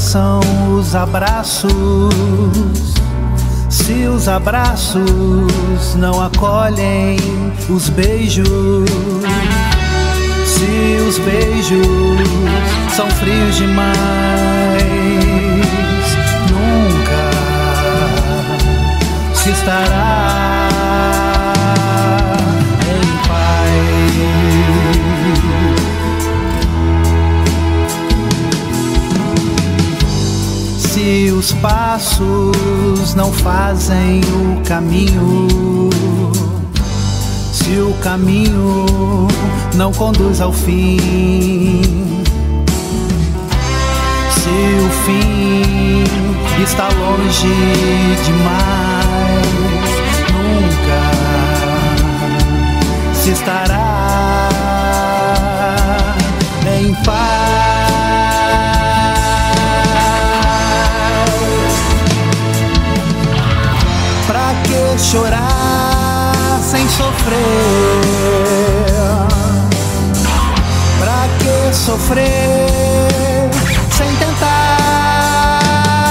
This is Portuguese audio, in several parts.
alcançam os abraços, se os abraços não acolhem os beijos, se os beijos são frios demais, nunca se estará em paz. Se os passos não fazem o caminho, se o caminho não conduz ao fim, se o fim está longe demais, nunca se estará em paz. Pra que chorar sem sofrer? Pra que sofrer sem tentar?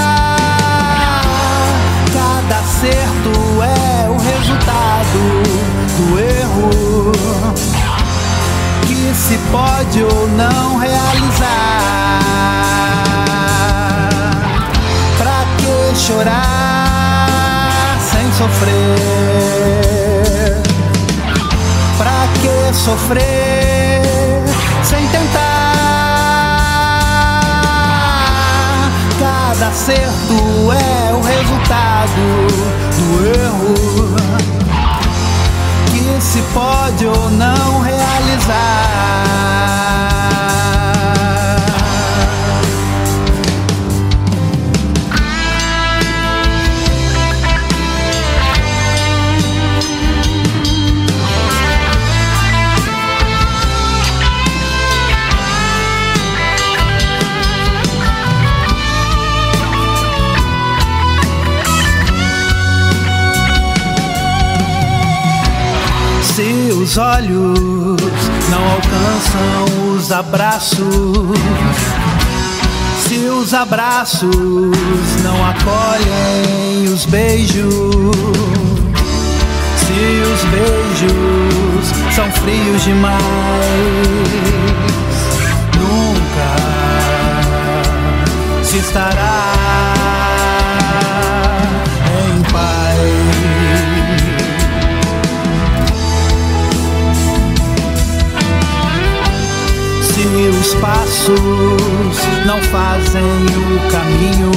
Cada acerto é o resultado do erro que se pode ou não realizar. Pra que chorar sem sofrer? Pra que sofrer sem tentar? Cada acerto é o resultado do erro que se pode ou não realizar. Se os olhos não alcançam os abraços, se os abraços não acolhem os beijos, se os beijos são frios demais, nunca se estará em paz. Se os passos não fazem o caminho,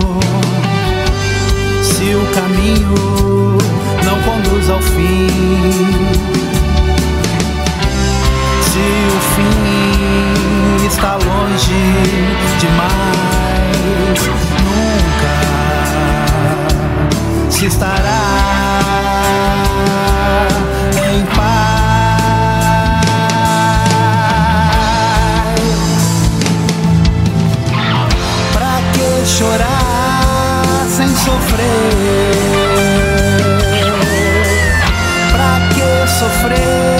se o caminho não conduz ao fim, se o fim está longe demais, nunca se estará em paz. Chorar sem sofrer? Pra que sofrer